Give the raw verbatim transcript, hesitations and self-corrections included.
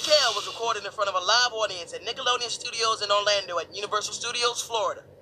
Kel was recorded in front of a live audience at Nickelodeon Studios in Orlando at Universal Studios, Florida.